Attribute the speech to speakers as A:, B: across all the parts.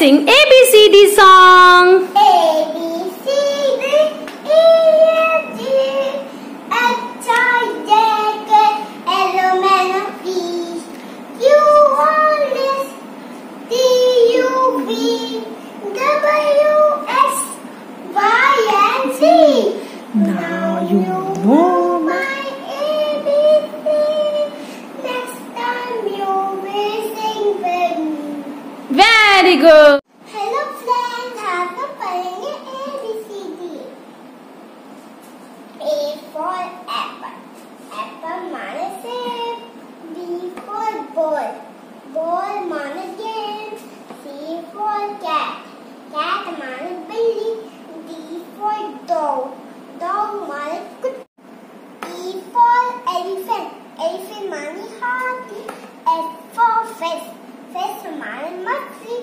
A: sing ABCD song.
B: A, B, C, D, E, F, G, H, I, J, K, L, M, N, O, P, Q, R, S, T, U, V, W, X, Y, and Z.
A: Now you know
B: my ABC. Next time you will sing with me.
A: very good.
B: Hello friends, आज हम पढ़ेंगे ABCD. A for apple. Apple माने सेब. B for ball. Ball माने game. C for cat. Cat माने बिल्ली. D for dog. Dog माने कुत्ता. E for elephant. Elephant माने हाथी. F for fish. Fish माने मछली.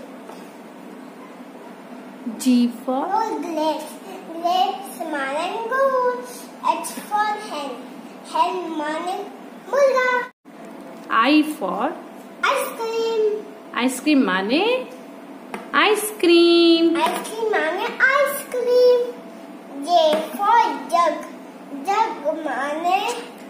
A: G for
B: Grapes. Grapes माने अंगूर. H for hen. Hen माने मुर्गा.
A: I for
B: Ice cream.
A: ice cream माने ice cream.
B: Ice cream माने ice cream. J for jug. Jug माने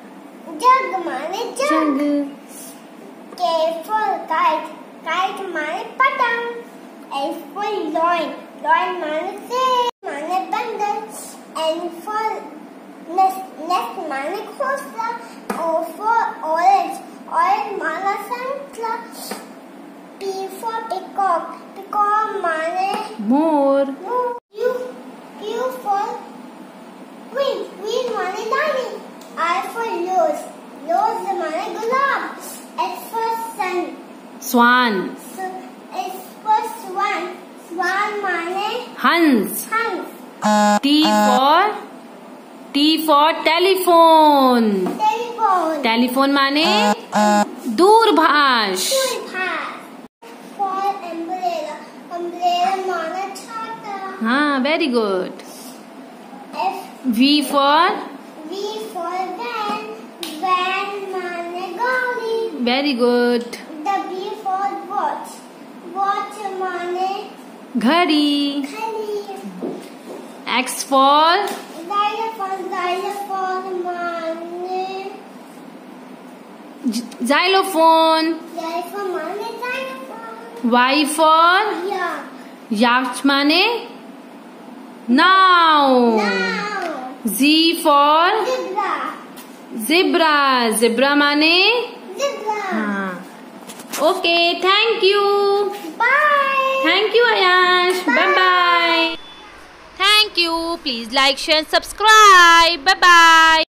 B: jug.
A: Jug.
B: K for kite. Kite माने पतंग. L for lion. Lion माने शेर. माने बंदर. N for nest. Nest माने घोंसला. O for orange. Orange माने संतरा. P for peacock. Peacock माने
A: More.
B: Q for queen. Queen माने रानी. R for rose. Rose माने गुलाब. S for sun.
A: Swan.
B: S for swan. Swan माने
A: Hans.
B: हंस.
A: T for telephone.
B: Telephone.
A: Telephone माने दूरभाष.
B: For umbrella. Umbrella माने छाता.
A: हाँ, very good. V for
B: van. Van माने गाड़ी.
A: very good.
B: W for watch. Watch माने
A: घड़ी.
B: घड़ी.
A: X for
B: Xylophone. Xylophone माने
A: xylophone.
B: xylophone माने xylophone.
A: Y for yacht माने नाव.
B: Now.
A: Z for
B: Zebra.
A: zebra. Zebra माने
B: Zebra.
A: हाँ. Okay, thank you.
B: Bye.
A: Thank you, Ayansh. Bye bye. Thank you. Please like, share, subscribe. Bye bye.